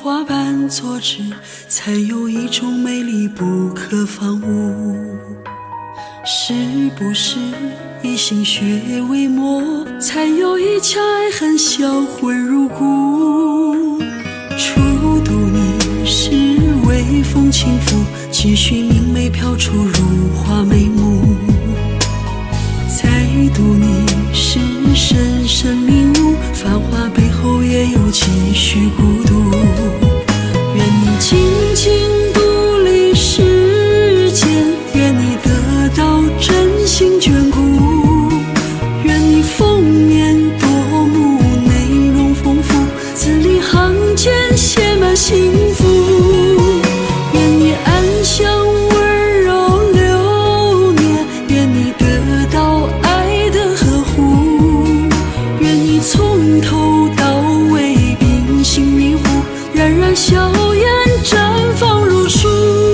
花瓣作纸，才有一种美丽不可方物。是不是以心血为膜，才有一腔爱恨销魂入骨？初读你是微风轻拂，几许明媚飘出如花眉目。再读你是深深领悟，繁华背后也有几许孤独。愿你静静独立世间，愿你得到真心眷顾，愿你封面夺目，内容丰富，字里行间写满幸福。愿你安详温柔流年，愿你得到爱的呵护，愿你从头到尾冰心云湖，冉冉笑颜绽放如初。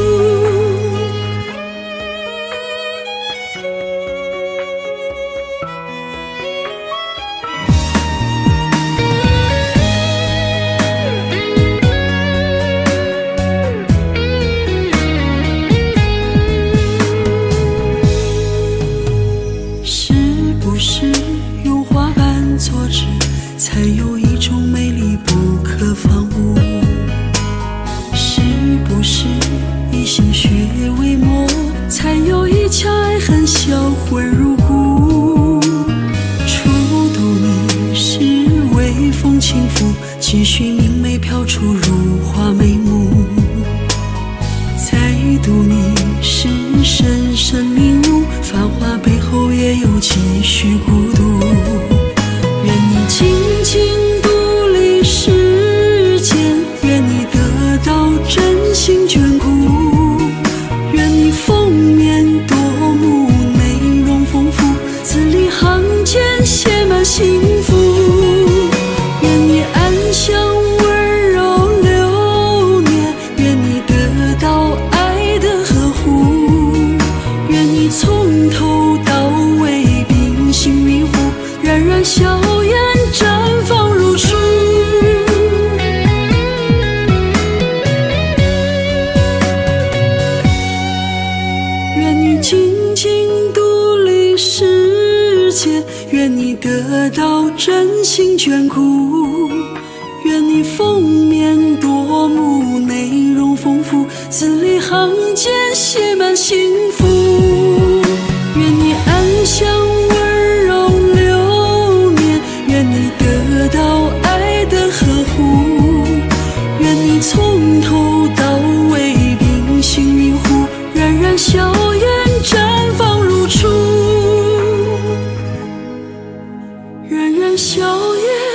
是不是用花瓣作纸，才有一种美丽不可方物？是不是以心血为膜，才有一腔爱恨销魂入骨？初读你是微风轻拂，几许明媚飘出如花眉目。再读你是深深领悟，繁华背后也有几许孤独。愿你静静独立世间，愿你得到真心眷顾，愿你封面夺目，内容丰富，字里行间写满幸福。愿你安详温柔流年，愿你得到爱的呵护，愿你从头到尾冰心云湖，冉冉笑颜绽放如初。愿你静静独立世间，愿你得到真心眷顾，愿你封面夺目，内容丰富，字里行间写满幸福。愿你安详温柔流年，愿你得到爱的呵护，愿你从头到尾冰心云湖，冉冉笑颜绽放如初，冉冉笑颜